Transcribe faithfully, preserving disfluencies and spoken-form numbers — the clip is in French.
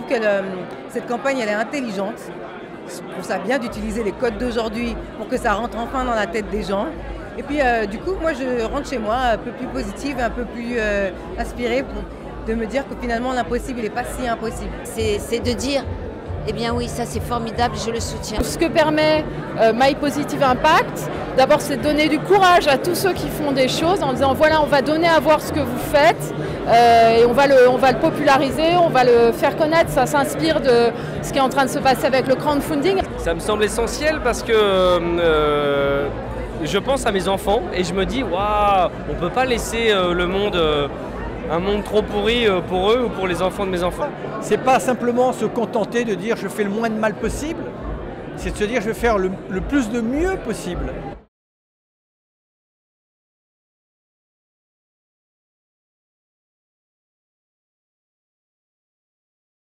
trouve que le, cette campagne, elle est intelligente. Je trouve ça bien d'utiliser les codes d'aujourd'hui pour que ça rentre enfin dans la tête des gens. Et puis, euh, du coup, moi, je rentre chez moi un peu plus positive, un peu plus euh, inspirée pour, de me dire que finalement, l'impossible, il n'est pas si impossible. C'est de dire, eh bien oui, ça c'est formidable, je le soutiens. Ce que permet euh, My Positive Impact, d'abord c'est de donner du courage à tous ceux qui font des choses en disant voilà, on va donner à voir ce que vous faites euh, et on va, le, on va le populariser, on va le faire connaître. Ça s'inspire de ce qui est en train de se passer avec le crowdfunding. Ça me semble essentiel parce que euh, je pense à mes enfants et je me dis waouh, on ne peut pas laisser euh, le monde... Euh, un monde trop pourri pour eux ou pour les enfants de mes enfants. C'est pas simplement se contenter de dire je fais le moins de mal possible, c'est de se dire je vais faire le, le plus de mieux possible.